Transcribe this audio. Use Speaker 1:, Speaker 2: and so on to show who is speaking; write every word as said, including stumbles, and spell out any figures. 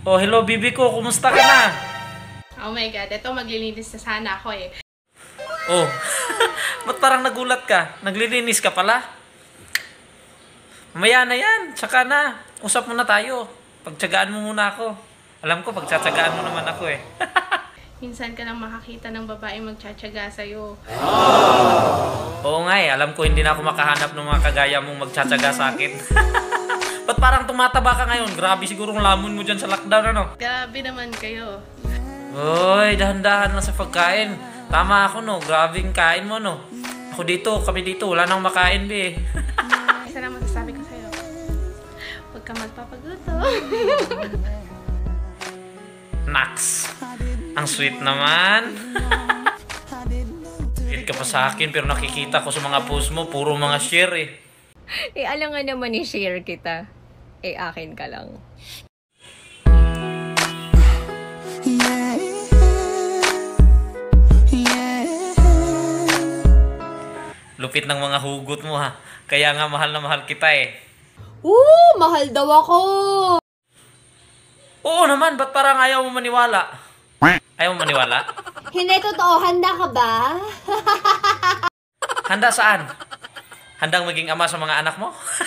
Speaker 1: Oh, hello, bibi ko. Kumusta ka na?
Speaker 2: Oh my God, ito maglilinis na sana ako eh.
Speaker 1: Oh, ba't parang nagulat ka? Naglilinis ka pala? Mamaya na yan. Tsaka na. Usap muna tayo. Pagtsagaan mo muna ako. Alam ko, pagtsatsagaan mo naman ako eh.
Speaker 2: Minsan ka lang makakita ng babaeng magtsatsaga sa'yo.
Speaker 1: Oo nga eh. Alam ko, hindi na ako makahanap ng mga kagaya mong magtsatsaga sa akin. Ba't parang tumataba ka ngayon? Grabe sigurong lamon mo dyan sa lockdown, ano?
Speaker 2: Grabe naman kayo.
Speaker 1: Uy, dahan-dahan lang sa pagkain. Tama ako, no? Grabing kain mo, no? Ako dito, kami dito. Wala nang makain, be.
Speaker 2: Isa lang masasabi ko sa'yo. Huwag ka magpapaguto.
Speaker 1: Nax. Ang sweet naman. Sweet ka pa sa akin, pero nakikita ko sa mga post mo, puro mga share, eh.
Speaker 3: Eh, alam nga naman i-share kita. Eh, akin ka lang.
Speaker 1: Lupit ng mga hugot mo, ha. Kaya nga mahal na mahal kita, eh.
Speaker 3: Oo, mahal daw ako.
Speaker 1: Oo naman, ba't parang ayaw mo maniwala? Ayaw mo maniwala?
Speaker 3: Hindi totoo, handa ka ba?
Speaker 1: Handa saan? Handang maging ama sa mga anak mo?